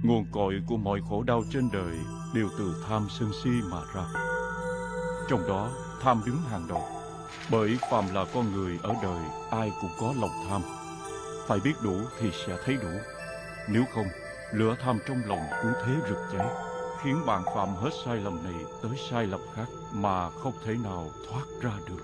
Nguồn cội của mọi khổ đau trên đời đều từ tham sân si mà ra. Trong đó tham đứng hàng đầu, bởi phàm là con người ở đời ai cũng có lòng tham. Phải biết đủ thì sẽ thấy đủ. Nếu không, lửa tham trong lòng cứ thế rực cháy, khiến bạn phạm hết sai lầm này tới sai lầm khác mà không thể nào thoát ra được.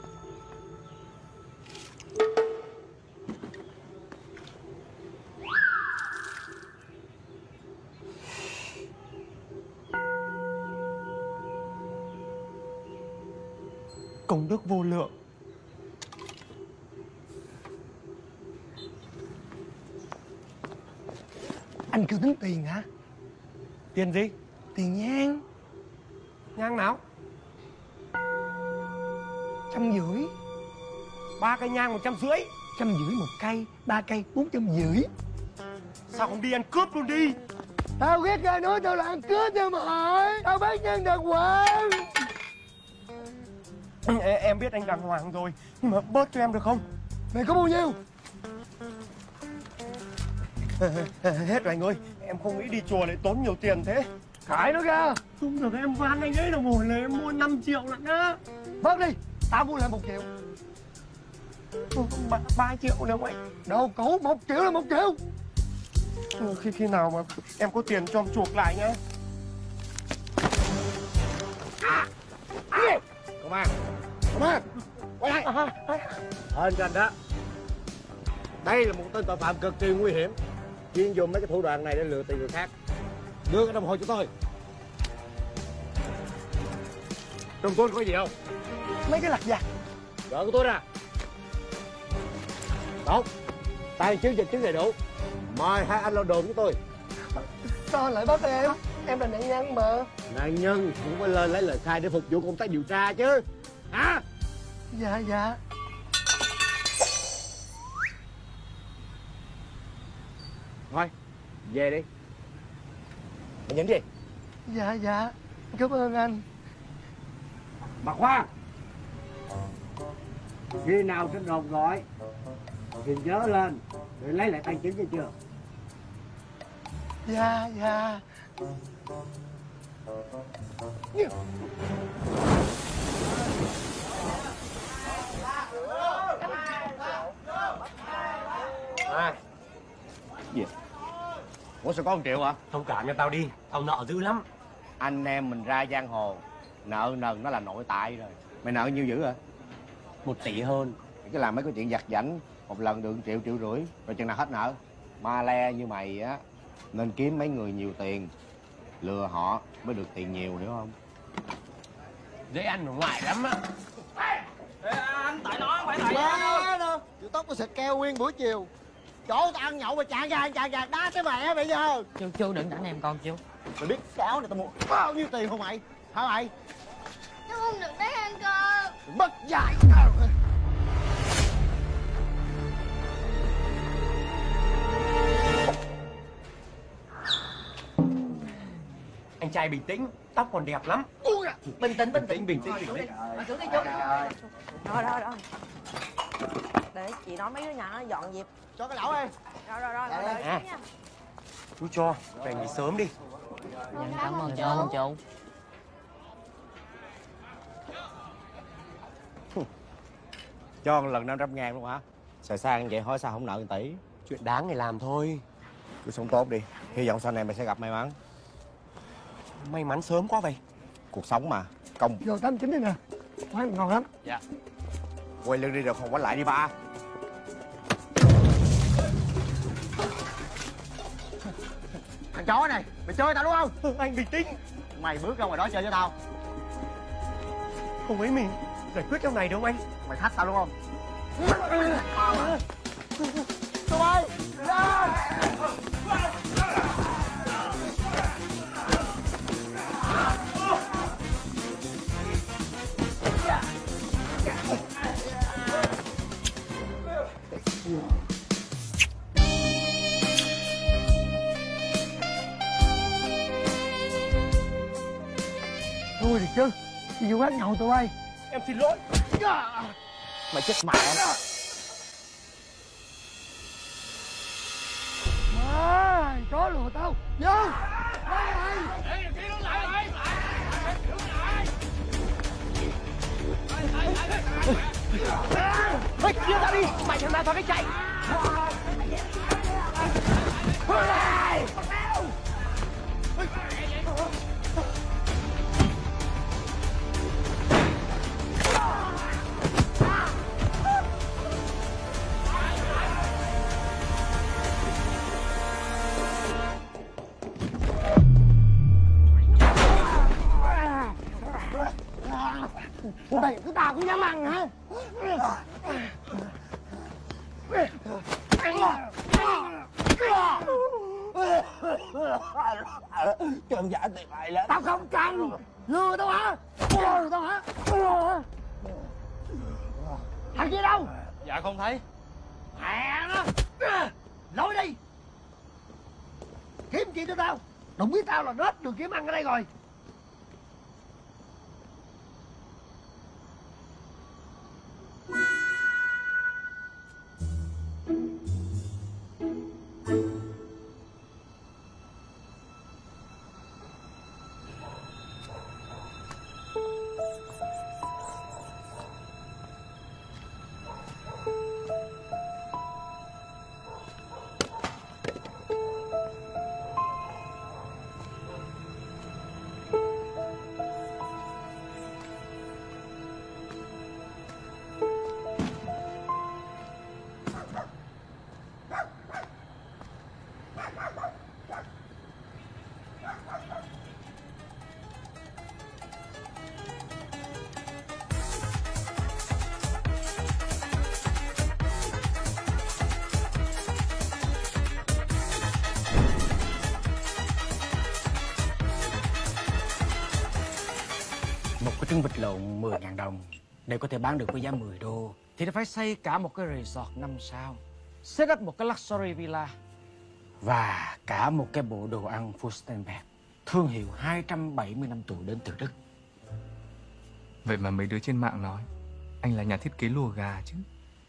Công đức vô lượng. Anh kêu tính tiền hả? Tiền gì? Tiền nhang. Nhang nào? 150. 3 cây nhang 150. 150 một cây, 3 cây 450. Sao không đi ăn cướp luôn đi? Tao ghét ra nói tao là ăn cướp cho mày. Tao bán nhân đàng hoàng. Em biết anh đàng hoàng rồi, nhưng mà bớt cho em được không? Mày có bao nhiêu? Hết rồi anh ơi, em không nghĩ đi chùa lại tốn nhiều tiền thế. Khải nó ra. Không được, em van anh ấy là một là em mua 5 triệu lận á. Bớt đi, tao mua lại 1 triệu. 3 triệu được không anh? Đồ cũ 1 triệu là 1 triệu. Khi nào mà em có tiền cho em chuộc lại nhá. Công an! Công an! Quay lại! Hên cho anh đó. Đây là một tên tội phạm cực kỳ nguy hiểm, chuyên dùng mấy cái thủ đoạn này để lừa tiền người khác. Đưa cái đồng hồ cho tôi. Trong túi có gì không? Mấy cái lặt vặt. Gỡ cái túi ra. Tốt. Tài chứng vật chứng đầy đủ. Mời hai anh lao đồn với tôi. Sao lại bắt em? Em là nạn nhân mà. Nạn nhân cũng phải lên lấy lời khai để phục vụ công tác điều tra chứ. Hả? Dạ dạ. Thôi, về đi. Mày nhận gì? Dạ dạ. Cảm ơn anh. Bà Khoa, khi nào trên đồn gọi thì nhớ lên để lấy lại tài chính cho chưa? Dạ dạ. À. Gì? Ủa sao có 1 triệu hả? Thông cảm cho tao đi, tao nợ dữ lắm. Anh em mình ra giang hồ, nợ nần nó là nội tại rồi. Mày nợ nhiêu dữ hả? 1 tỷ hơn. Mày cứ làm mấy cái chuyện vặt vãnh, một lần được 1 triệu, 1,5 triệu, rồi chừng nào hết nợ. Ma le như mày á, nên kiếm mấy người nhiều tiền, lừa họ mới được tiền nhiều, hiểu không? Dễ ăn ở ngoài lắm á. Anh tại nó phải tại Đâu. Chịu tóc có xịt keo nguyên buổi chiều. Chỗ tao ăn nhậu mà chạng gà đá tới mẹ bây giờ. Chú đừng đánh em con chú. Mày biết cái áo này tao mua bao nhiêu tiền không mày? Hả mày? Chú không được đánh anh con. Mất dạy. Anh trai bình tĩnh, tóc còn đẹp lắm. Bình tĩnh. Bình tĩnh. Ngồi xuống đi chú. Rồi. Để chị nói mấy đứa nhà nó dọn dẹp. Cho cái lẩu em. Rồi, đợi À. xíu nha. Chú cho, về nghỉ sớm đi. Cảm ơn chú. Cho một lần 500.000 luôn hả? Xài sang vậy hỏi sao không nợ 1 tỷ? Chuyện đáng ngày làm thôi. Cứ sống tốt đi, hy vọng sau này mày sẽ gặp may mắn. May mắn sớm quá vậy. Cuộc sống mà, công. Vô 89 đi nè. Quán ngon lắm. Dạ. Quay lưng đi rồi không quánh lại đi ba. Thằng chó này, mày chơi tao đúng không? Anh bình tĩnh. Mày bước ra ngoài đó chơi với tao. Không ấy mình giải quyết trong này đúng không anh? Mày thách tao đúng không? Tụi bay, lên! Thôi thì chứ, đi vô quán nhậu tụi bay. Em xin lỗi. Mày chết mẹ đó. Má, chó lừa tao. Vô! Đưa tao đi. Mày thằng nào tao cái chạy. Mày cứ tao cũng dám ăn hả? Trơn giả thì mày lên. Tao không cần. Lừa tao hả? Lừa tao hả? Thằng kia đâu? Dạ không thấy. Mẹ nó. Lôi đi. Kiếm chuyện cho tao. Đừng biết tao là rết được kiếm ăn ở đây rồi. Một cái trứng vịt lộn 10.000 đồng để có thể bán được với giá 10 đô thì nó phải xây cả một cái resort 5 sao, set up một cái luxury villa và cả một cái bộ đồ ăn Furstenberg, thương hiệu 270 năm tuổi đến từ Đức. Vậy mà mấy đứa trên mạng nói anh là nhà thiết kế lùa gà chứ.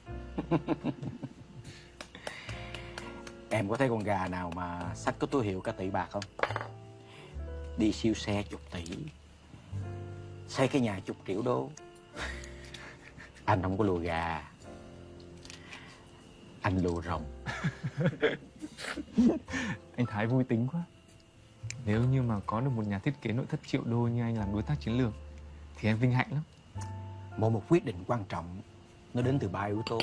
Em có thấy con gà nào mà xách có túi hiệu cả tỷ bạc không? Đi siêu xe chục tỷ, xây cái nhà chục triệu đô. Anh không có lùa gà, anh lùa rồng. Anh Thái vui tính quá. Nếu như mà có được một nhà thiết kế nội thất triệu đô như anh làm đối tác chiến lược thì em vinh hạnh lắm. Một quyết định quan trọng nó đến từ 3 yếu tố: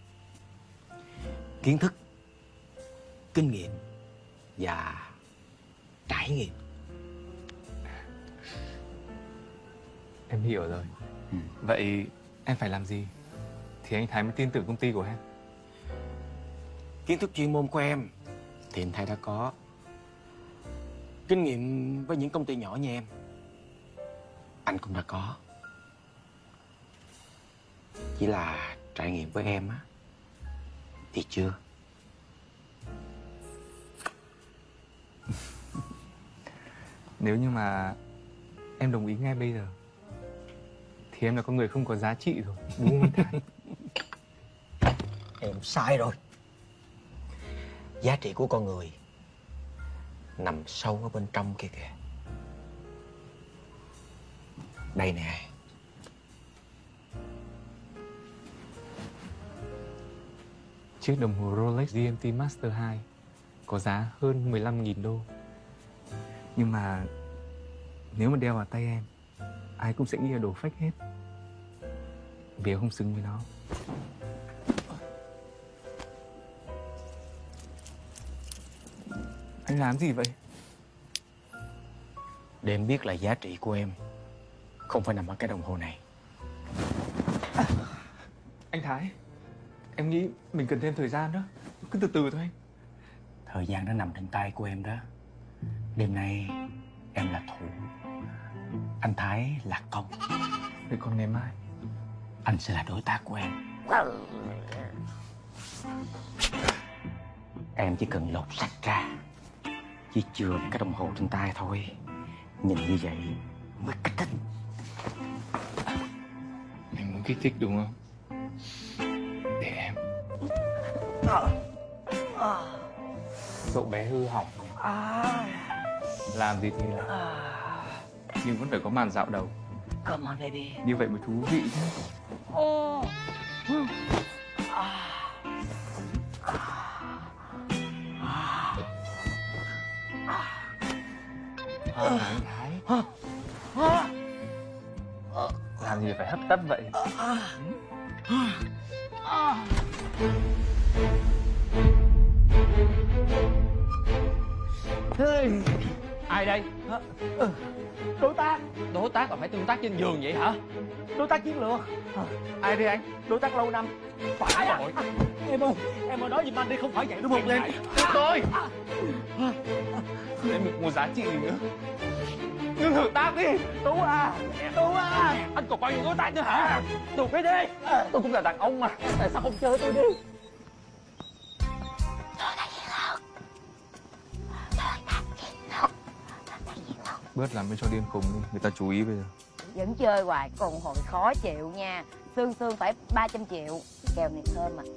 kiến thức, kinh nghiệm và trải nghiệm. Em hiểu rồi. Vậy em phải làm gì thì anh Thái mới tin tưởng công ty của em? Kiến thức chuyên môn của em thì anh Thái đã có. Kinh nghiệm với những công ty nhỏ như em anh cũng đã có. Chỉ là trải nghiệm với em á thì chưa. Nếu như mà em đồng ý ngay bây giờ thì em là con người không có giá trị rồi, đúng không anh Thái? Em sai rồi. Giá trị của con người nằm sâu ở bên trong kia kìa. Đây nè. Chiếc đồng hồ Rolex GMT Master 2 có giá hơn 15.000 đô. Nhưng mà nếu mà đeo vào tay em, ai cũng sẽ nghĩ là đồ fake hết. Vì em không xứng với nó. Anh làm gì vậy? Để em biết là giá trị của em không phải nằm ở cái đồng hồ này. Anh Thái, em nghĩ mình cần thêm thời gian đó. Cứ từ từ thôi anh. Thời gian đã nằm trên tay của em đó. Đêm nay em là thủ, anh Thái là công. Vậy còn ngày mai? Anh sẽ là đối tác của em. Em chỉ cần lột sạch ra, chỉ chừa cái đồng hồ trên tay thôi. Nhìn như vậy mới kích thích. Anh muốn kích thích đúng không? Để em. Cậu bé hư hỏng. Làm gì thì làm. Nhưng vẫn phải có màn dạo đầu. Come on baby. Như vậy mới thú vị chứ. Anh Thái, làm gì phải hấp tấp vậy? Ai đây? Đối tác. Đối tác là phải tương tác trên giường vậy hả? Đối tác chiến lược. Ai đây anh? Đối tác lâu năm. Phải rồi. Em ơi, em ơi, nói gì mà anh đi không phải vậy đúng không Lên? Tôi em được một giá trị gì nữa. Ngưng hợp tác đi. Tú à, Tú à. Anh còn bao nhiêu đối tác nữa hả? Tụt cái đi. Tôi cũng là đàn ông mà. Tại sao không chơi tôi đi? Bớt làm cho điên khùng đi, người ta chú ý bây giờ. Vẫn chơi hoài còn hồi khó chịu nha. Xương phải 300 triệu. Kèo này thơm mà.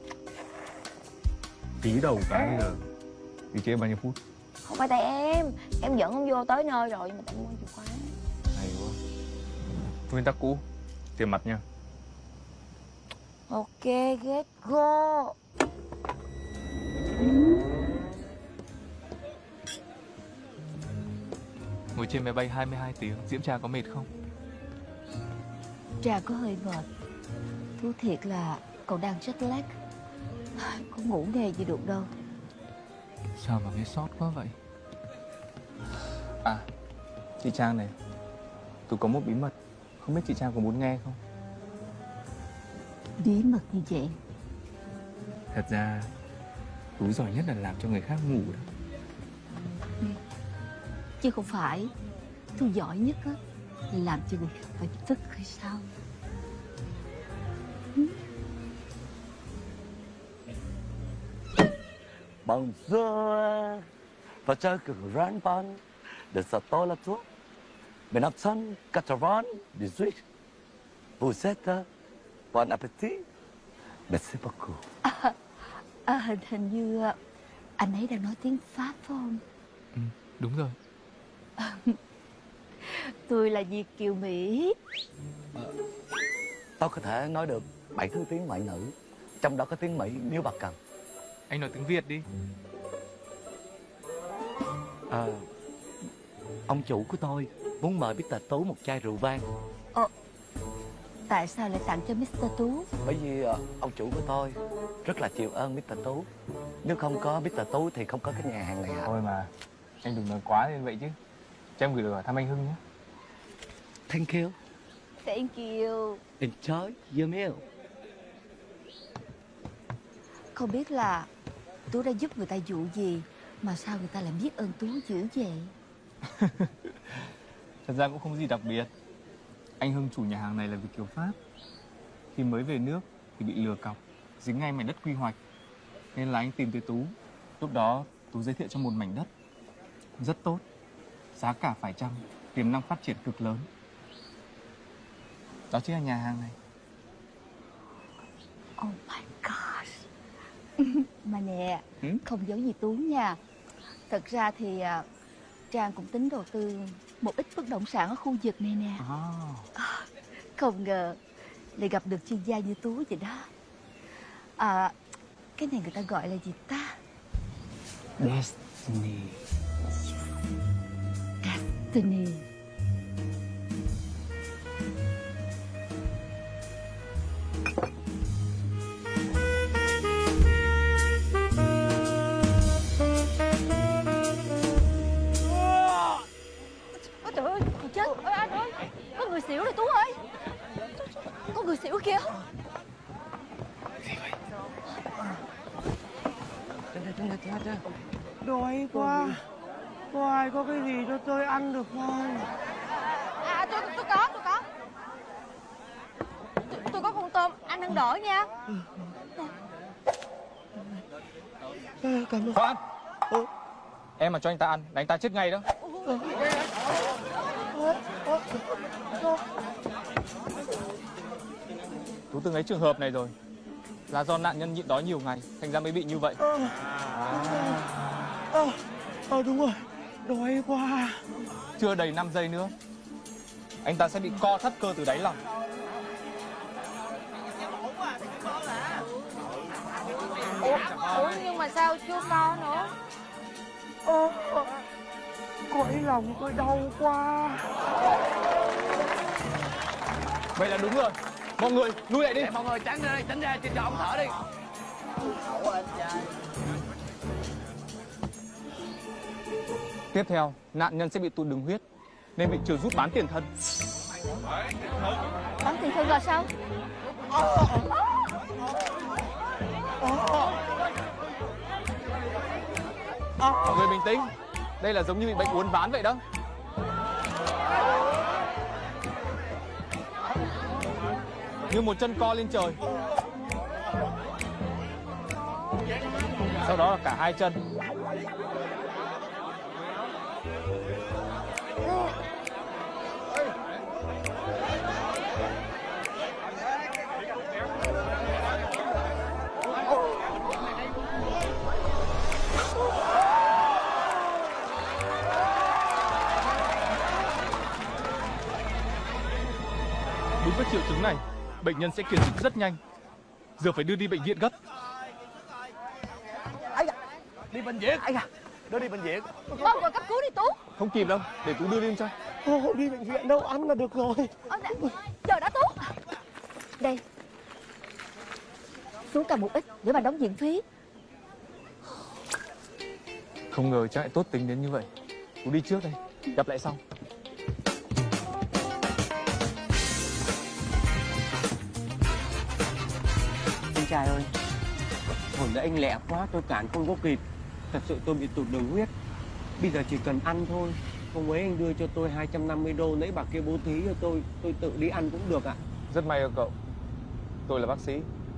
Tí đầu cái bây giờ. Thì chơi bao nhiêu phút? Không phải tại em dẫn ông vô tới nơi rồi nhưng mà tại em muốn chịu khóa. Hay quá. Nguyên tắc cũ, tiền mặt nha. Ok, get go. Ngồi trên máy bay 22 tiếng, Diễm Trà có mệt không? Trà có hơi mệt. Thú thiệt là cậu đang jet lag. Không ngủ nghề gì được đâu. Sao mà nghe sót quá vậy? À, chị Trang này, tôi có một bí mật, không biết chị Trang có muốn nghe không? Bí mật như vậy? Thật ra, Tú giỏi nhất là làm cho người khác ngủ đó. Chứ không phải Tôi giỏi nhất á là làm cho người khác phải thức hay sao? Bonjour, votre grand bon de Sato la Tour. Mes absents 98. Vous êtes bon appétit. Merci beaucoup. Hình như anh ấy đang nói tiếng Pháp phải không? Đúng rồi. Tôi là Việt kiều Mỹ. Tôi có thể nói được 7 thứ tiếng ngoại ngữ, trong đó có tiếng Mỹ nếu bà cần. Anh nói tiếng Việt đi. Ông chủ của tôi muốn mời Mr. Tú một chai rượu vang. Tại sao lại tặng cho Mr. Tú? Bởi vì ông chủ của tôi rất là chịu ơn Mr. Tú. Nếu không có Mr. Tú thì không có cái nhà hàng này hả? Thôi mà, anh đừng nói quá lên vậy chứ. Cho em gửi lời hỏi thăm anh Hưng nhé. Thank you. Thank you. Enjoy your meal. Không biết là Tú đã giúp người ta vụ gì mà sao người ta lại biết ơn Tú dữ vậy? Thật ra cũng không gì đặc biệt. Anh Hưng chủ nhà hàng này là Việt kiều Pháp. Khi mới về nước thì bị lừa cọc, dính ngay mảnh đất quy hoạch. Nên là anh tìm tới Tú. Lúc đó Tú giới thiệu cho một mảnh đất rất tốt, giá cả phải chăng, tiềm năng phát triển cực lớn. Đó chính là nhà hàng này. Oh my gosh. Mà nè, không giấu gì Tú nha. Thật ra thì Trang cũng tính đầu tư một ít bất động sản ở khu vực này nè. Không ngờ lại gặp được chuyên gia như Tú vậy đó. Cái này người ta gọi là gì ta? Destiny. Destiny. Trời ơi, chết. Anh ơi, có người xỉu rồi Tú ơi. Có người xỉu kìa. Đói quá. Có ai có cái gì cho tôi ăn được không? Tôi có. Tôi có con tôm, anh ăn đỡ nha. Cảm ơn. Khoan. Em mà cho anh ta ăn, là anh ta chết ngay đó. Tú từng ấy trường hợp này rồi. Là do nạn nhân nhịn đói nhiều ngày, thành ra mới bị như vậy. Đúng rồi. Đói quá. Chưa đầy 5 giây nữa, anh ta sẽ bị co thắt cơ từ đáy lòng. Ủa nhưng mà sao chưa co nữa? Cô ấy lòng tôi đau quá. Vậy là đúng rồi. Mọi người lui lại đi. Để mọi người tránh ra đây, tránh ra cho ông thở đi. Tiếp theo, nạn nhân sẽ bị tụt đường huyết nên bị trừ rút bán tiền thân. Bán tiền thân là sao? Mọi người bình tĩnh. Đây là giống như bị bệnh uốn ván vậy đó. Như một chân co lên trời. Sau đó là cả hai chân. Đúng với triệu chứng này, bệnh nhân sẽ kiệt sức rất nhanh. Giờ phải đưa đi bệnh viện gấp. Ấy da, đi bệnh viện. Ấy da, đưa đi bệnh viện. Mau gọi cấp cứu đi Tú. Không kịp đâu, để Tú đưa đi cho. Không đi bệnh viện đâu, ăn là được rồi. Chờ đã Tú. Đây, xuống cầm một ít để mà đóng viện phí. Không ngờ cha lại tốt tính đến như vậy. Tú đi trước đây, gặp lại sau. Anh trai ơi, hồi nãy anh lẹ quá, tôi cản không có kịp. Thật sự tôi bị tụt đường huyết. Bây giờ chỉ cần ăn thôi. Hôm ấy anh đưa cho tôi 250 đô, nãy bà kia bố thí cho tôi tự đi ăn cũng được ạ. Rất may cho cậu. Tôi là bác sĩ.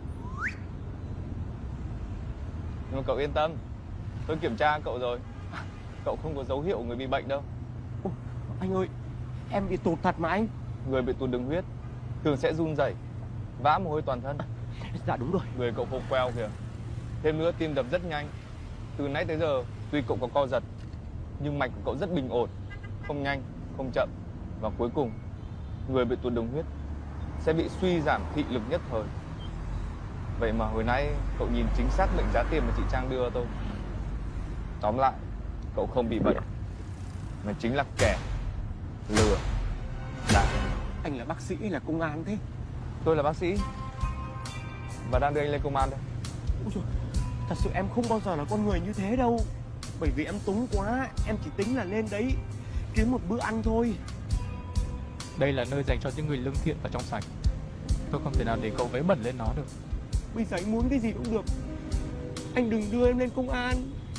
Nhưng mà cậu yên tâm, tôi kiểm tra cậu rồi. Cậu không có dấu hiệu người bị bệnh đâu. Anh ơi, em bị tụt thật mà anh. Người bị tụt đường huyết thường sẽ run rẩy, vã mồ hôi toàn thân. Dạ đúng rồi. Người cậu khô queo kìa. Thêm nữa tim đập rất nhanh. Từ nãy tới giờ tuy cậu có co giật nhưng mạch của cậu rất bình ổn, không nhanh, không chậm. Và cuối cùng, người bị tụt đường huyết sẽ bị suy giảm thị lực nhất thời. Vậy mà hồi nãy cậu nhìn chính xác mệnh giá tiền mà chị Trang đưa tôi. Tóm lại, cậu không bị bệnh, mà chính là kẻ lừa đảo. Anh là bác sĩ hay là công an thế? Tôi là bác sĩ và đang đưa anh lên công an đây. Ôi trời, thật sự em không bao giờ là con người như thế đâu. Bởi vì em túng quá, em chỉ tính là lên đấy kiếm một bữa ăn thôi. Đây là nơi dành cho những người lương thiện và trong sạch. Tôi không thể nào để cậu vấy bẩn lên nó được. Bây giờ anh muốn cái gì cũng được. Anh đừng đưa em lên công an.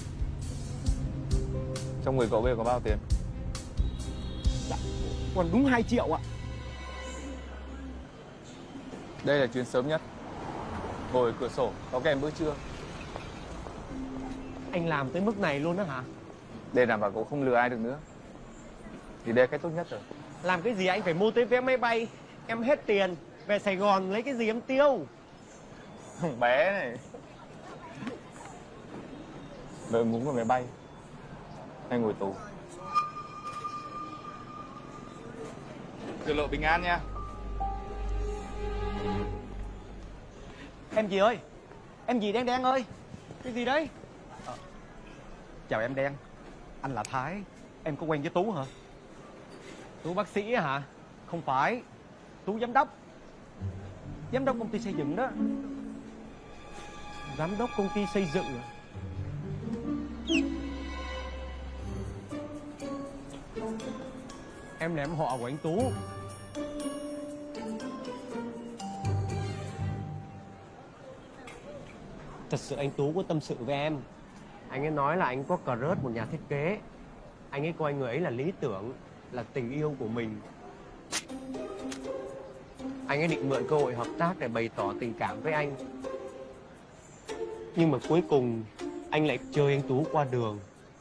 Trong người cậu bây giờ có bao tiền? Dạ, còn đúng 2 triệu ạ. Đây là chuyến sớm nhất. Ngồi cửa sổ có kèm bữa trưa. Anh làm tới mức này luôn đó hả? Để đảm bảo cậu không lừa ai được nữa thì đây là cách tốt nhất rồi. Làm cái gì anh phải mua tới vé máy bay. Em hết tiền, về Sài Gòn lấy cái gì em tiêu. Thằng bé này. Vợ muốn vào máy bay, anh ngồi tù. Đường lộ bình an nha. Em gì ơi? Em gì Đen Đen ơi? Cái gì đấy? Chào em Đen. Anh là Thái. Em có quen với Tú hả? Tú bác sĩ hả? Không phải. Tú giám đốc. Giám đốc công ty xây dựng đó. Giám đốc công ty xây dựng à? Em là em họ của anh Tú. Thật sự anh Tú có tâm sự với em. Anh ấy nói là anh có crush một nhà thiết kế. Anh ấy coi người ấy là lý tưởng, là tình yêu của mình. Anh ấy định mượn cơ hội hợp tác để bày tỏ tình cảm với anh. Nhưng mà cuối cùng anh lại chơi anh Tú qua đường.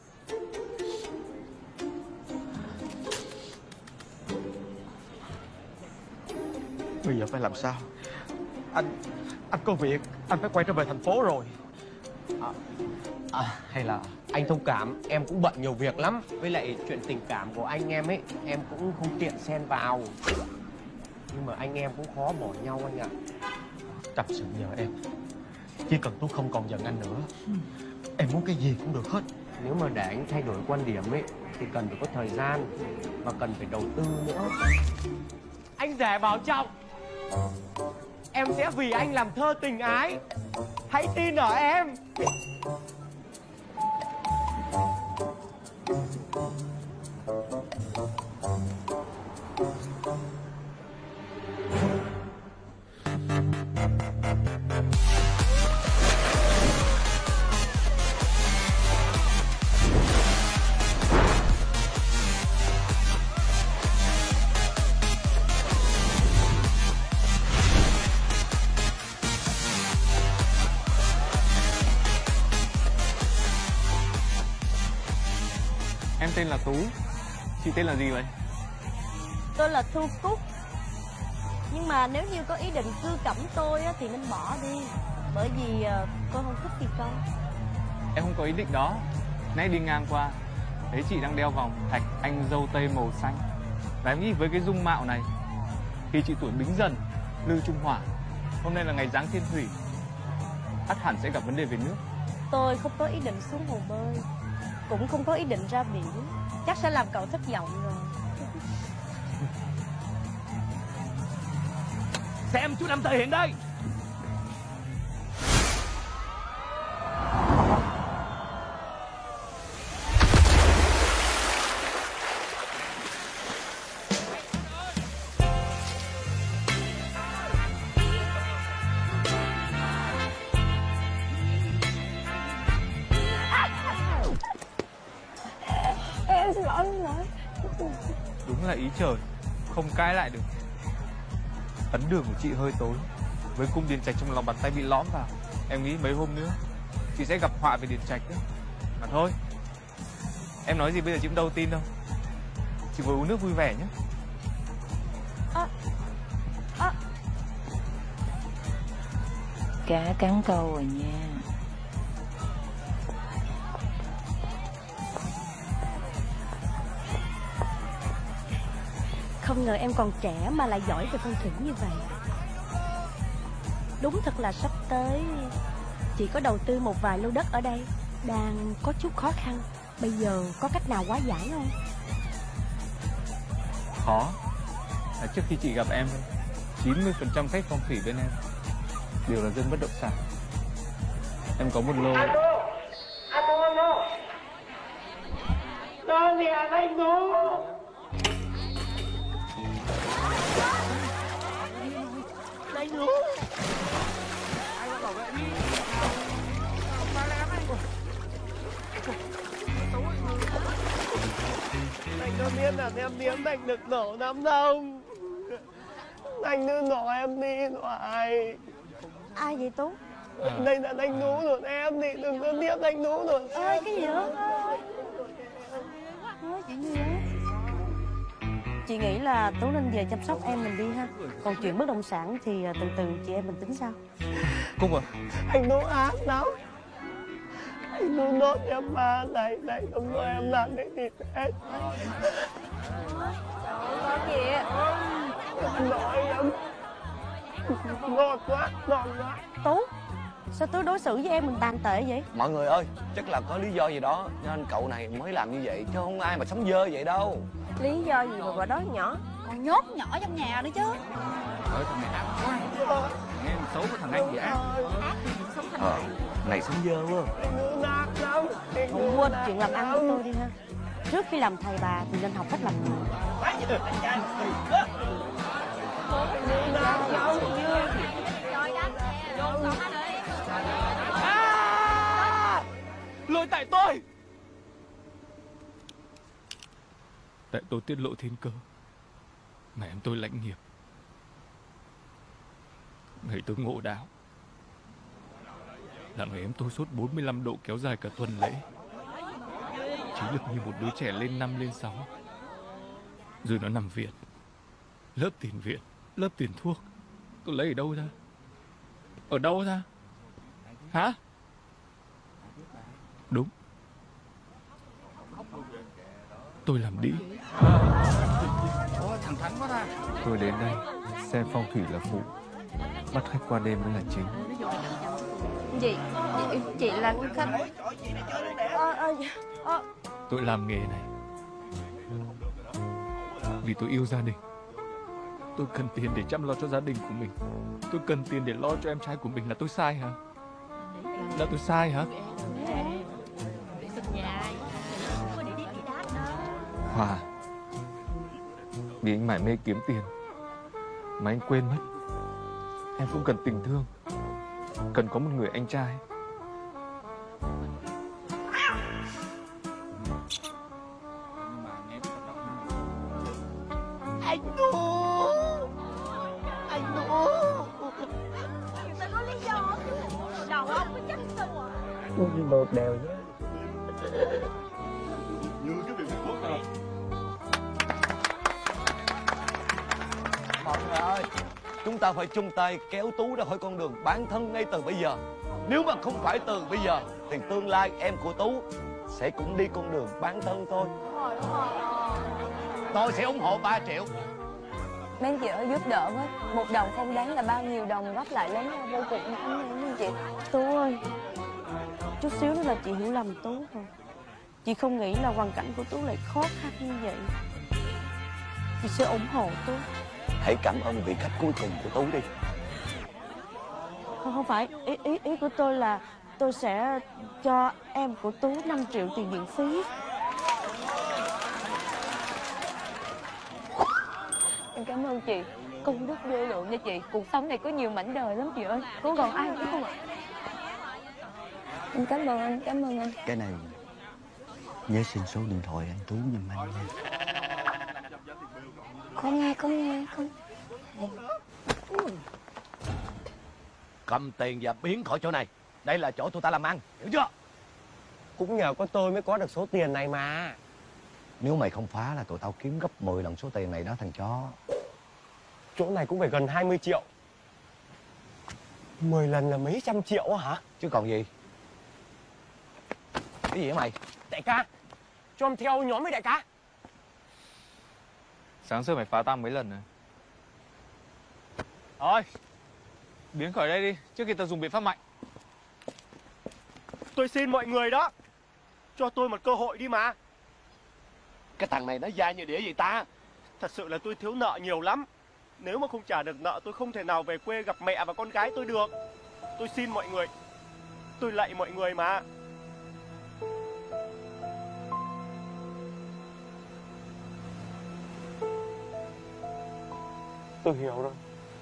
Bây giờ phải làm sao? Anh có việc, anh phải quay trở về thành phố rồi. Hay là anh thông cảm, em cũng bận nhiều việc lắm. Với lại chuyện tình cảm của anh em ấy, em cũng không tiện xen vào. Nhưng mà anh em cũng khó bỏ nhau anh ạ. Tập sự nhờ em. Chỉ cần Tú không còn giận anh nữa, em muốn cái gì cũng được hết. Nếu mà để anh thay đổi quan điểm ấy, thì cần phải có thời gian và cần phải đầu tư nữa. Anh rể bảo trọng, em sẽ vì anh làm thơ tình ái. Hãy tin ở em. Em tên là Tú. Chị tên là gì vậy? Tôi là Thu Cúc. Nhưng mà nếu như có ý định cưa cẩm tôi á, thì nên bỏ đi. Bởi vì tôi không thích phi công. Em không có ý định đó. Nãy đi ngang qua thấy chị đang đeo vòng thạch anh dâu tây màu xanh. Và em nghĩ với cái dung mạo này, khi chị tuổi Bính Dần, Lư Trung Hỏa, hôm nay là ngày giáng thiên thủy, ắt hẳn sẽ gặp vấn đề về nước. Tôi không có ý định xuống hồ bơi, cũng không có ý định ra biển. Chắc sẽ làm cậu thất vọng rồi. Xem chú Năm thể hiện đây. Em xin lỗi, xin lỗi. Đúng là ý trời, không cãi lại được. Ấn đường của chị hơi tối, với cung điền trạch trong lòng bàn tay bị lõm vào. Em nghĩ mấy hôm nữa chị sẽ gặp họa về điền trạch đấy. Mà thôi, em nói gì bây giờ chị cũng đâu tin đâu. Chị ngồi uống nước vui vẻ nhé. Cá cắn câu rồi nha. Không ngờ em còn trẻ mà lại giỏi về phong thủy như vậy. Đúng thật là sắp tới chị có đầu tư một vài lô đất ở đây, đang có chút khó khăn. Bây giờ có cách nào hóa giải không? Khó là trước khi chị gặp em, 90% khách phong thủy bên em đều là dân bất động sản. Em có một lô. Alo. Đó nè anh Tú. Anh Tú. Anh có biết là em biếm anh được nổ lắm không? Anh cứ nổ em đi rồi. Ai vậy Tú? Đây là anh Tú rồi, em thì đừng có tiếp anh Tú rồi. Ơi cái gì đó? Chuyện gì đó? Chị nghĩ là Tú nên về chăm sóc em mình đi ha. Còn chuyện bất động sản thì từ từ chị em mình tính sau. Cúc à? Anh Tú ác lắm. Anh Tú đốt em ba này không cho em làm cái gì hết. Gì vậy? Nổi em. Ngọt quá. Tú, sao Tú đối xử với em mình tàn tệ vậy? Mọi người ơi, chắc là có lý do gì đó nên cậu này mới làm như vậy, chứ không ai mà sống dơ vậy đâu. Lý do gì mà bà đó nhỏ? Còn nhốt nhỏ trong nhà nữa chứ. Ơi thằng này ác quá. Nghe xấu của thằng anh vậy ác. Này sống dơ quá. Không quên chuyện làm ăn của tôi đi ha. Trước khi làm thầy bà thì nên học cách làm người. Lỗi tại tôi. Tại tôi tiết lộ thiên cơ mà em tôi lãnh nghiệp. Ngày tôi ngộ đạo là ngày em tôi sốt 45 độ kéo dài cả tuần lễ. Trí lực như một đứa trẻ lên 5 lên 6. Rồi nó nằm viện. Lớp tiền viện, lớp tiền thuốc. Tôi lấy ở đâu ra? Ở đâu ra? Hả? Đúng. Tôi làm đĩ. Thằng Thắng quá ta. Tôi đến đây xem phong thủy là phụ, bắt khách qua đêm mới là chính. Chị là khách. Tôi làm nghề này Vì tôi yêu gia đình. Tôi cần tiền để chăm lo cho gia đình của mình. Tôi cần tiền để lo cho em trai của mình. Là tôi sai hả? Là tôi sai hả? Hòa, vì anh mải mê kiếm tiền mà anh quên mất em cũng cần tình thương, cần có một người anh trai. Anh Tú, anh Tú. Người ta có lý do chứ. Đầu óc có chắc sao à. Một đều nhé. Mọi người ơi, chúng ta phải chung tay kéo Tú ra khỏi con đường bán thân ngay từ bây giờ. Nếu mà không phải từ bây giờ thì tương lai em của Tú sẽ cũng đi con đường bán thân thôi. Tôi sẽ ủng hộ 3 triệu. Mấy anh chị ơi, giúp đỡ với. 1 đồng không đáng là bao nhiêu đồng góp lại lấy nhau vô cùng cảm ơn anh chị. Tú ơi, chút xíu nữa là chị hiểu lầm Tú rồi. Chị không nghĩ là hoàn cảnh của Tú lại khó khăn như vậy. Chị sẽ ủng hộ Tú. Hãy cảm ơn vị khách cuối cùng của Tú đi. Không phải, ý của tôi là tôi sẽ cho em của Tú 5 triệu tiền viện phí. Em cảm ơn chị. Công đức vô lượng nha chị. Cuộc sống này có nhiều mảnh đời lắm chị ơi. Có còn ai nữa không ạ? Em cảm ơn anh, cảm ơn anh. Cái này nhớ xin số điện thoại anh Tú giùm anh nha. Con nghe, con. Cầm tiền và biến khỏi chỗ này. Đây là chỗ tụi ta làm ăn, hiểu chưa? Cũng nhờ có tôi mới có được số tiền này mà. Nếu mày không phá là tụi tao kiếm gấp 10 lần số tiền này đó thằng chó. Chỗ này cũng phải gần 20 triệu. 10 lần là mấy trăm triệu hả? Chứ còn gì. Cái gì hả mày? Đại ca, cho em theo nhóm với đại ca. Sáng sớm mày phá tao mấy lần rồi. Thôi, biến khỏi đây đi, trước khi tao dùng biện pháp mạnh. Tôi xin mọi người đó, cho tôi một cơ hội đi mà. Cái thằng này nó dai như đĩa vậy ta? Thật sự là tôi thiếu nợ nhiều lắm. Nếu mà không trả được nợ tôi không thể nào về quê gặp mẹ và con gái tôi được. Tôi xin mọi người, tôi lạy mọi người mà. Tôi hiểu rồi.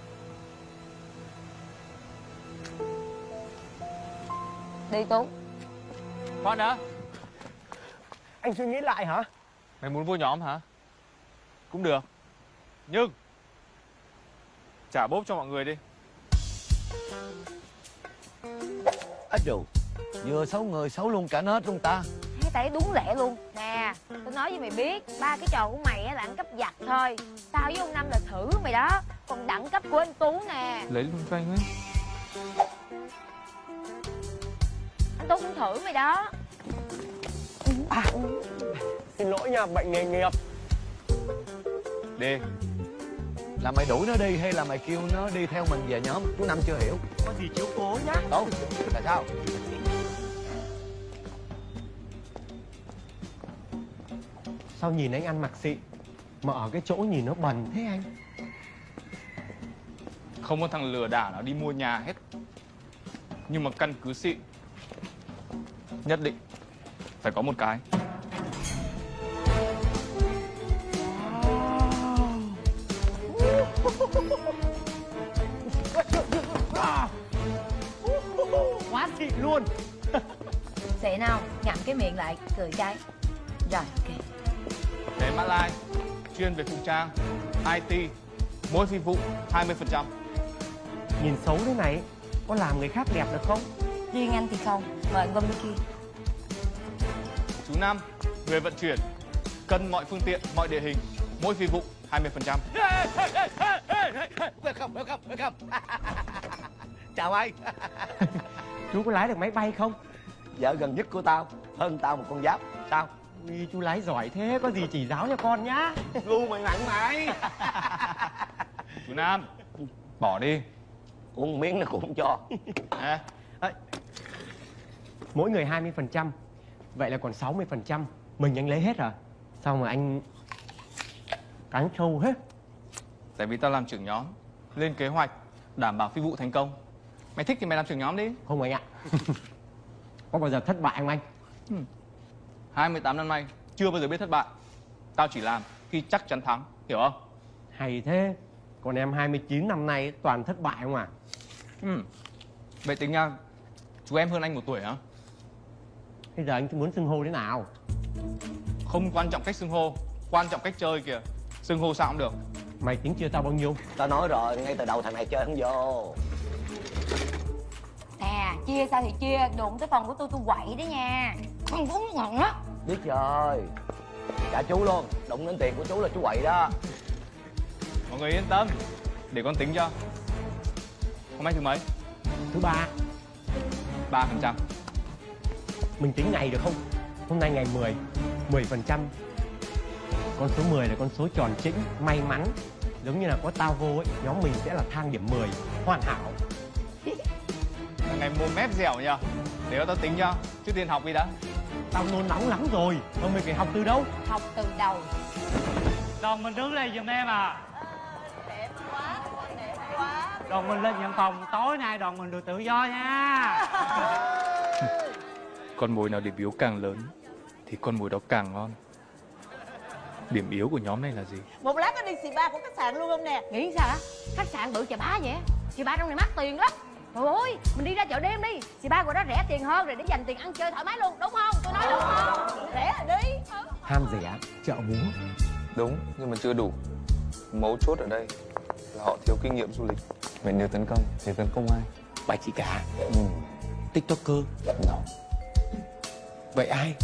Đi Tú. Khoan đã. Anh suy nghĩ lại hả? Mày muốn vô nhóm hả? Cũng được. Nhưng trả bốp cho mọi người đi. Ít đồ. Vừa xấu người xấu luôn cả nết luôn ta. Thấy tay đúng lẹ luôn. Nè, tôi nói với mày biết, 3 cái trò của mày là ăn cắp vặt thôi. Tao với ông Năm là thử mày đó. Còn đẳng cấp của anh Tú nè. Lấy luôn cho anh ấy. Anh Tú cũng thử mày đó. Xin lỗi nha, bệnh nghề nghiệp. Đi. Là mày đuổi nó đi hay là mày kêu nó đi theo mình về nhóm? Chú Năm chưa hiểu. Có gì chiếu cố nhá. Tốt, là sao? Sao nhìn anh ăn mặc xịn mà ở cái chỗ nhìn nó bẩn thế anh? Không có thằng lừa đảo nào đi mua nhà hết. Nhưng mà căn cứ xịn nhất định phải có một cái. Quá xịn luôn. Xịn không? Ngậm cái miệng lại, cười cái. Rồi, ok. Thế Mã Lai chuyên về phục trang, IT, mỗi phi vụ 20%. Nhìn xấu thế này có làm người khác đẹp được không? Riêng anh thì không. Mời anh Vân đi kia. Chú Năm, người vận chuyển, cân mọi phương tiện, mọi địa hình, mỗi phi vụ 20%. Welcome. Chào anh. Chú có lái được máy bay không? Vợ gần nhất của tao hơn tao một con giáp. Sao? Ui, chú lái giỏi thế, có gì chỉ giáo cho con nhá. Ngu mày mặn mày. Chú Nam, bỏ đi. Uống miếng nó cũng không cho. À. Mỗi người 20%. Vậy là còn 60%. Mình anh lấy hết rồi. Sao mà anh Cắn sâu hết. Tại vì tao làm trưởng nhóm, lên kế hoạch, đảm bảo phi vụ thành công. Mày thích thì mày làm trưởng nhóm đi. Không anh ạ. Có bao giờ thất bại không anh? 28 năm nay, chưa bao giờ biết thất bại. Tao chỉ làm khi chắc chắn thắng, hiểu không? Hay thế. Còn em 29 năm nay toàn thất bại không à? Vậy tính nha, chú em hơn anh 1 tuổi hả? Bây giờ anh muốn xưng hô thế nào? Không quan trọng cách xưng hô, quan trọng cách chơi kìa. Xưng hô sao cũng được. Mày tính chia tao bao nhiêu? Tao nói rồi, ngay từ đầu thằng này chơi không vô. Nè, chia sao thì chia, đụng tới phần của tôi quậy đó nha. Không đúng ngọn á. Biết rồi. Cả chú luôn, đụng đến tiền của chú là chú quậy đó. Mọi người yên tâm, để con tính cho. Hôm nay thứ mấy? Thứ 3. 3%. Mình tính ngày được không? Hôm nay ngày 10. 10%. Con số 10 là con số tròn chỉnh, may mắn. Giống như là có tao vô ấy, nhóm mình sẽ là thang điểm 10, hoàn hảo. Thằng này mồm mép dẻo nhờ. Để tao tính cho, trước tiên học đi đã. Tao nôn nóng lắm rồi, mà mình phải học từ đâu? Học từ đầu. Đoàn mình đứng đây giùm em à. Đẹp quá, đẹp quá. Đoàn mình lên nhận phòng, tối nay đoàn mình được tự do nha. Con mồi nào điểm yếu càng lớn thì con mồi đó càng ngon. Điểm yếu của nhóm này là gì? Một lát có đi xì ba của khách sạn luôn không nè? Nghĩ sao hả? Khách sạn bự chà bá vậy? Xì ba trong này mắc tiền lắm. Trời ơi, mình đi ra chợ đêm đi. Xì ba của đó rẻ tiền hơn rồi để dành tiền ăn chơi thoải mái luôn, đúng không? Tôi nói đúng không? Rẻ rồi đi. Ham rẻ, chợ búa. Đúng, nhưng mà chưa đủ. Mấu chốt ở đây là họ thiếu kinh nghiệm du lịch. Vậy nếu tấn công thì tấn công ai? Bà chị cả. TikToker. No. Vậy ai?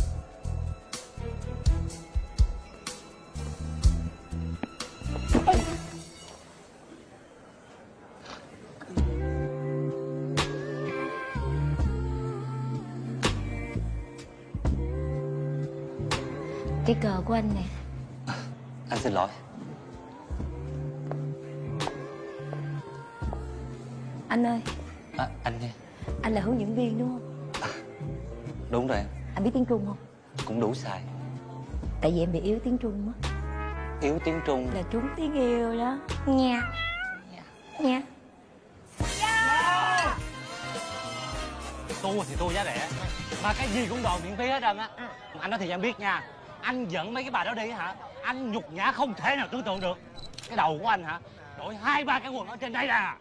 Cái cờ của anh nè. Anh xin lỗi. Anh ơi, Anh nghe. anh là hướng dẫn viên đúng không? Đúng rồi em. Anh biết tiếng Trung không? Cũng đủ xài. Tại vì em bị yếu tiếng Trung á. Yếu tiếng Trung. Là trúng tiếng yêu đó. Nha. Nha. Tour thì tour giá rẻ, mà cái gì cũng đòi miễn phí hết trơn á. Anh nói thì em biết nha, anh dẫn mấy cái bà đó đi hả, anh nhục nhã không thể nào tưởng tượng được. Cái đầu của anh hả, đổi 2-3 cái quần ở trên đây nè.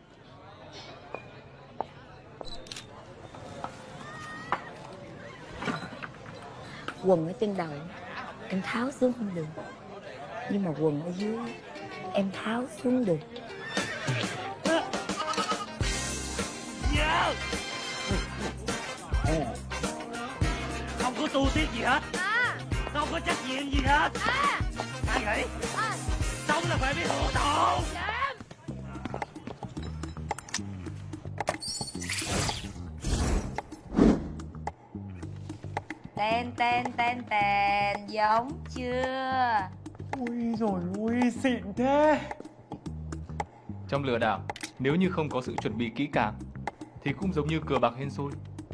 Quần ở trên đầu em tháo xuống không được, nhưng mà quần ở dưới em tháo xuống được. Không có tu tiết gì hết, không có trách nhiệm gì hết. Ai nghĩ sống là phải biết hưởng thụ. Tên tên tên tên, giống chưa? Ui rồi ui, xịn thế. Trong lừa đảo, nếu như không có sự chuẩn bị kỹ càng thì cũng giống như cờ bạc hên xui.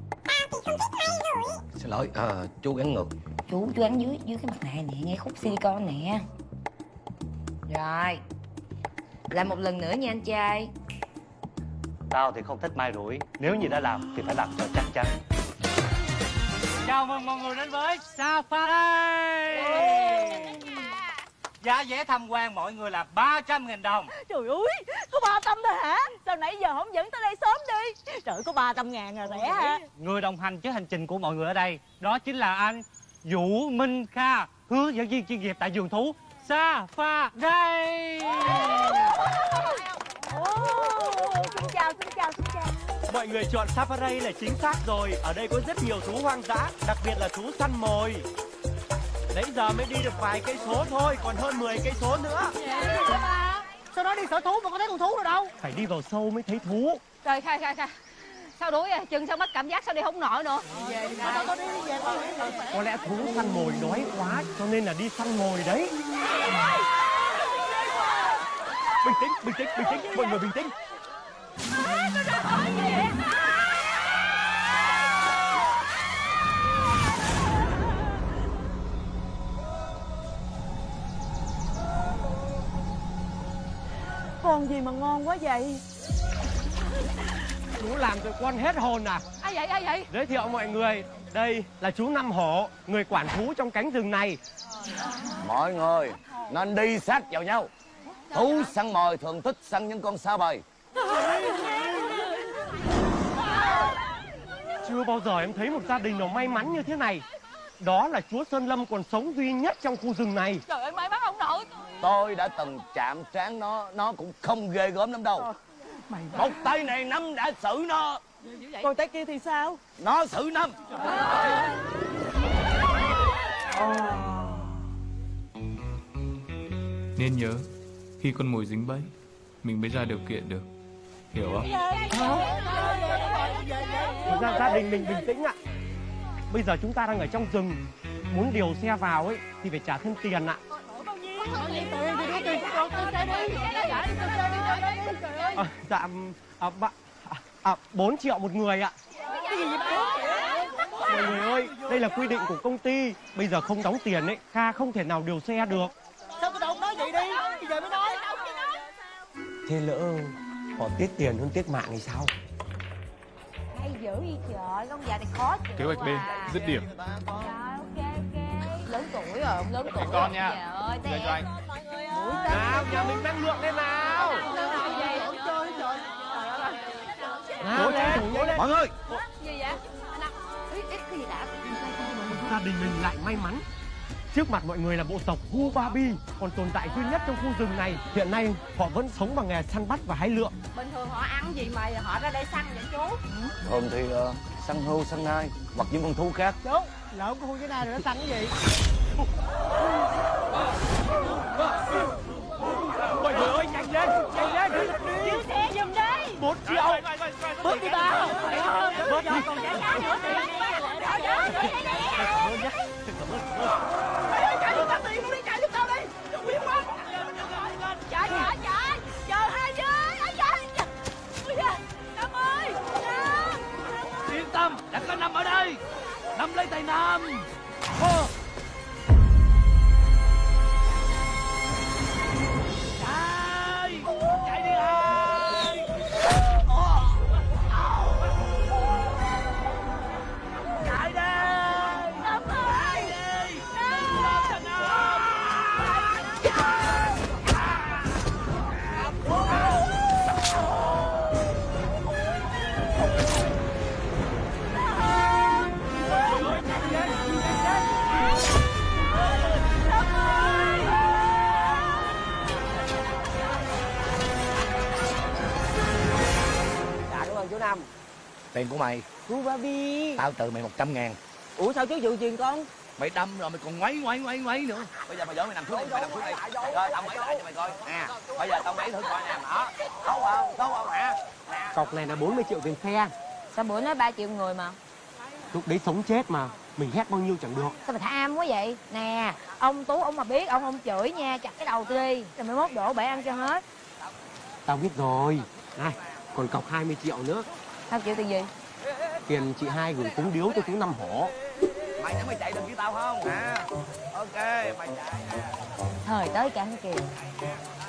Xin lỗi, chú gắn ngược. Chú gắn dưới cái mặt nạ nè, ngay khúc silicon nè. Rồi, làm một lần nữa nha anh trai. Tao thì không thích mai rủi. Nếu như đã làm thì phải làm cho chắc chắn. Chào mừng mọi người đến với Safari. Giá vé tham quan mọi người là 300.000 đồng. Trời ơi, có 300 thôi hả? Sao nãy giờ không dẫn tới đây sớm đi? Trời, có 300.000 là rẻ hả? Người đồng hành với hành trình của mọi người ở đây đó chính là anh Vũ Minh Kha, hướng dẫn viên chuyên nghiệp tại vườn thú Safari. Xin chào, xin chào, xin chào. Mọi người chọn Safari là chính xác rồi. Ở đây có rất nhiều thú hoang dã, đặc biệt là thú săn mồi. Nãy giờ mới đi được vài cây số thôi, còn hơn 10 cây số nữa. Sao đó đi sở thú mà có thấy con thú nào đâu? Phải đi vào sâu mới thấy thú. Rồi, khai. Sao đuổi à? Chừng sao mất cảm giác, sao đi không nổi nữa. Về đi nào. Đi về thôi. Có lẽ thú săn mồi đói quá cho nên là đi săn mồi đấy. Bình tĩnh, mọi người bình tĩnh. con gì mà ngon quá vậy? Chú làm tụi con hết hồn à? Ai vậy, ai vậy? Giới thiệu mọi người, đây là chú Năm Hổ, người quản thú trong cánh rừng này. Mọi người nên đi sát vào nhau. Thú săn mồi thường thích săn những con sao bầy. Chưa bao giờ em thấy một gia đình nào may mắn như thế này. Đó là chúa Sơn Lâm còn sống duy nhất trong khu rừng này. Trời ơi, may mắn ông nội. Tôi đã từng chạm trán nó cũng không ghê gớm lắm đâu. Một tay này Năm đã xử nó. Còn tay kia thì sao? Nó xử Năm. Nên nhớ, khi con mồi dính bẫy, mình mới ra điều kiện được. Hiểu không? Gia đình mình bình tĩnh ạ. Bây giờ chúng ta đang ở trong rừng. Muốn điều xe vào ấy thì phải trả thêm tiền ạ. Dạ 4 triệu một người ạ. Mọi người ơi, đây là quy định của công ty. Bây giờ không đóng tiền ấy, Kha không thể nào điều xe được. Sao tôi đâu nói vậy đi, bây giờ mới nói. Thế lỡ họ tiết tiền hơn tiết mạng thì sao? Hay dữ gì trời, con già này khó chịu. Kế hoạch B, dứt điểm. Rồi, ok. Lớn tuổi rồi, ông lớn tuổi. Con nha. Trời ơi, Giờ cho anh. Nào, nhà mình năng lượng lên nào. Nào, lên. Mọi người, Gì vậy? Cái gì đã? Gia đình mình lại may mắn. Trước mặt mọi người là bộ tộc Hu Babi, còn tồn tại duy nhất trong khu rừng này. Hiện nay họ vẫn sống bằng nghề săn bắt và hái lượm. Bình thường họ ăn gì mà họ ra đây săn vậy chú? thường thì săn hươu, săn nai hoặc những con thú khác. Chú, lỡ con hươu với nai rồi nó săn cái gì? Mọi người ơi, nhanh lên, nhanh lên. Chiếu xe giùm đi. 4 triệu. Bớt đi ba. Bớt đi. Còn trả cá nữa thì chạy giúp tao tiền luôn đi, chạy giúp tao đi. Biết không? Chạy. Chờ hai với. Ôi da, Năm ơi. Năm. Yên tâm, đã có Năm ở đây. Năm lấy tay Năm. Chạy đi thôi. Chạy đi. Năm ơi. Dạ đúng không chú Năm? Tiền của mày. Hu Babi. Tao từ mày 100.000. Ủa sao chú dự tiền con? Mày đâm rồi mày còn ngoáy nữa. Bây giờ mày giỡn mày nằm xuống đi, Rồi tao mấy lại cho mày coi. Nè, bây giờ tao mấy thử coi nè. Đó. Tốt không hả? Cọc này là 40 triệu tiền xe. Sao bữa nói 3 triệu người mà? Lúc đấy sống chết mà. Mình hét bao nhiêu chẳng được. Sao mà tham quá vậy? Nè, ông Tú ông mà biết ông không chửi nha, chặt cái đầu tôi đi. Rồi mai mốt đổ bể ăn cho hết. Tao biết rồi. Này, còn cọc 20 triệu nữa. 2 triệu tiền gì? Tiền chị Hai gửi cúng điếu cho chú Năm Hổ. Mày nhớ mày chạy được với tao không? Ok, mày chạy nè. Thời tới cả kìa.